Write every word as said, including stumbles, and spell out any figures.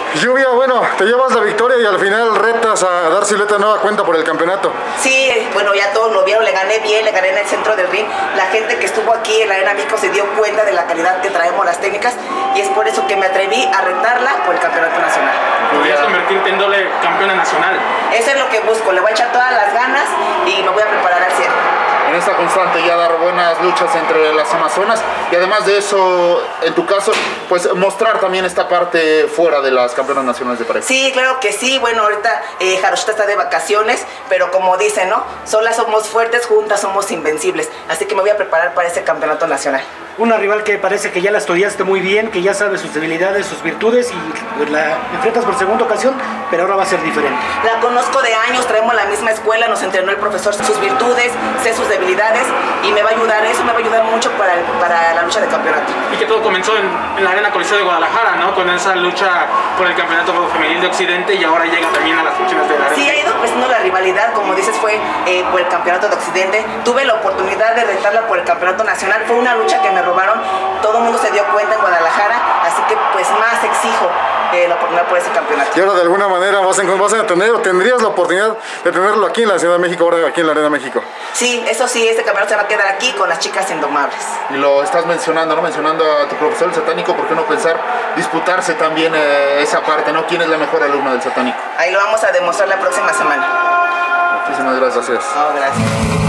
Lluvia, bueno, te llevas la victoria y al final retas a dar silueta nueva cuenta por el campeonato. Sí, bueno, ya todos lo vieron, le gané bien, le gané en el centro del ring. La gente que estuvo aquí en la Arena México se dio cuenta de la calidad que traemos las técnicas y es por eso que me atreví a retarla por el campeonato nacional. Podrías convertirte en doble campeona nacional. Eso es lo que busco, le voy a echar todas las ganas y me voy a preparar al cien. En esta constante ya dar buenas luchas entre las amazonas y además de eso, en tu caso, pues mostrar también esta parte fuera de las campeonas nacionales de pareja. Sí, claro que sí. Bueno, ahorita eh, Jarochita está de vacaciones, pero como dicen, ¿no? Solas somos fuertes, juntas somos invencibles. Así que me voy a preparar para ese campeonato nacional. Una rival que parece que ya la estudiaste muy bien, que ya sabe sus debilidades, sus virtudes y pues, la enfrentas por segunda ocasión, pero ahora va a ser diferente. La conozco de años, traemos la misma escuela, nos entrenó el profesor sus virtudes, sé sus debilidades y me va a ayudar, eso me va a ayudar mucho para, el, para la lucha de campeonato. Y que todo comenzó en, en la Arena Coliseo de Guadalajara, ¿no? Con esa lucha por el campeonato femenil de Occidente y ahora llega también a las funciones de la Arena. Sí, ha ido creciendo la rivalidad, como dices, fue eh, por el campeonato de Occidente. Tuve la oportunidad de retarla por el campeonato nacional, fue una lucha que me robaron, todo el mundo se dio cuenta en Guadalajara, así que pues más exijo eh, la oportunidad por ese campeonato. Y ahora de alguna manera vas a, vas a tener o tendrías la oportunidad de tenerlo aquí en la Ciudad de México, ahora aquí en la Arena México. Sí, eso sí, este campeonato se va a quedar aquí con las chicas indomables. Y lo estás mencionando, ¿no? Mencionando a tu profesor el satánico, ¿por qué no pensar disputarse también eh, esa parte, ¿no? ¿Quién es la mejor alumna del satánico? Ahí lo vamos a demostrar la próxima semana. Muchísimas gracias. No, gracias.